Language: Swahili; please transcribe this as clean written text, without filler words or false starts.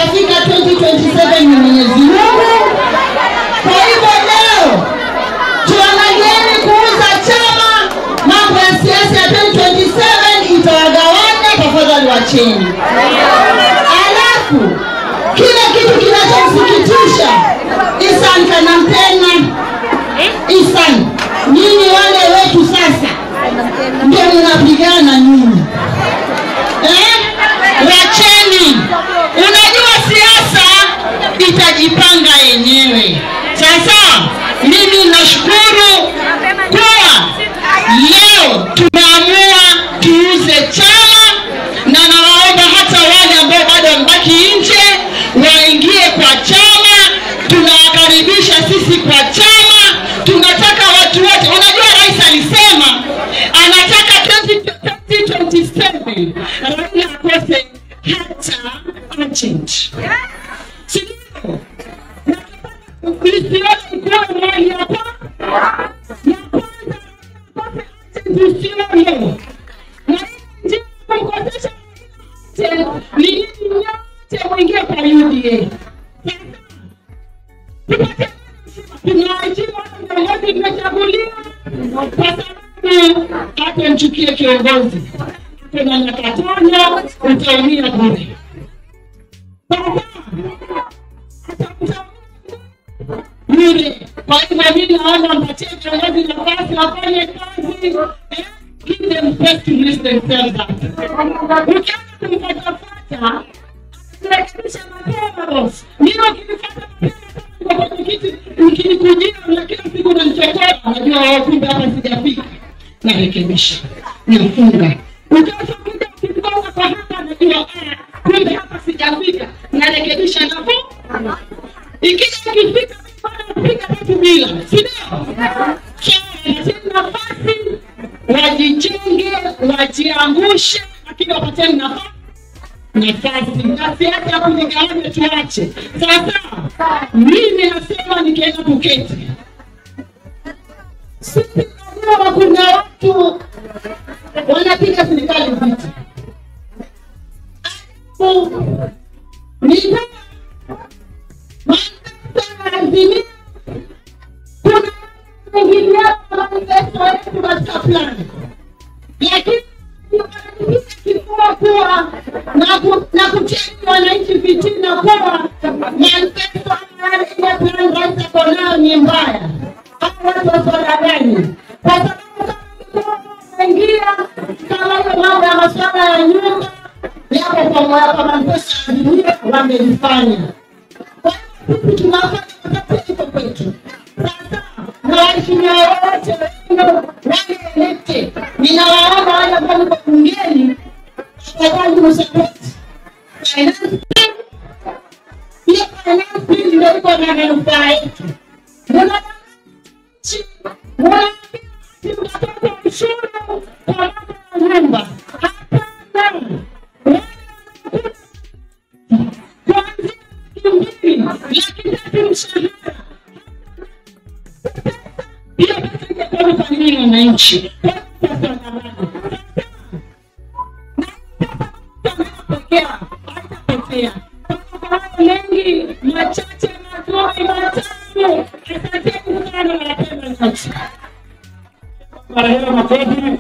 itafika 2027 ni Mwenyezi Mungu. Kwa hivyo leo tuangalieni kuuza chama, mambo ya siasa ya 2027 itawagawanya, tafadhali wacheni. Alafu kile kitu kinachosikitisha, Isan kanampena Isan, nini wale wetu sasa ndio mnapigana nini? Wacheni. Unajua siasa itajipanga yenyewe. Sasa mimi nashukuru kwa leo tumeamua tuuze chama, na nawaomba hata wale ambao bado wamebaki nje waingie kwa chama. Tunawakaribisha sisi kwa chama. Tunataka watu wote. Unajua rais alisema anataka 2027 Raila akose hata agent. Sio? Ukisiona kwa mali hapa. Na kwanza ndio leo. Na ndio mkotesha ni yote mwingie kwa UDA. Tunaachiwa viongozi tumechaguliwa kwa sababu hata mchukie kiongozi tena nakatana utaumia bure. Yule kwa hivyo mimi naona mpatie kiongozi nafasi afanye kazi. Give them first to list themselves up. Ukianza kumfuata tunakisha mapema. Ndio kinifata kwa kiti ukinikujia na kila siku unanichekea, unajua kumbe hapa sijafika. Narekebisha. Nafunga. Ukianza kuja kwa hapa najua kumbe hapa sijafika. Narekebisha na funga. Ikija kifika piga tatu bila. Sio? Sina nafasi wajijenge, wajiangushe, lakini wapateni nafasi. Na siasa ya kunigawanya tuache. Sasa mimi nasema nikienda kuketi. Sisi kama kuna watu wanapiga serikali vita. Nita lazima kuna wengine manifesto yetu katika plan. Lakini kuwa na kutia wananchi fitina kwa manifesto ya plan rais kwa ni mbaya. Hapo watu wasadangani. Kwa sababu wengine kama mambo ya masuala ya nyumba yapo kwa moyo kama manifesto wamelifanya. Kwa hiyo tunafanya kitu kwetu. Sasa na waheshimiwa wote wale elected, ninawaomba wale ambao wako bungeni tafadhali msapoti finance bill. Pia finance bill ndio iko na manufaa yetu. Mwana mtatoa ushuru kwa nyumba. Hapana. Kwanza kimbili lakini tatu mshahara. Pia pesa kwa familia na nchi. Lengi machache mazuri matatu. Asante sana na napenda nchi. Rehema Hassan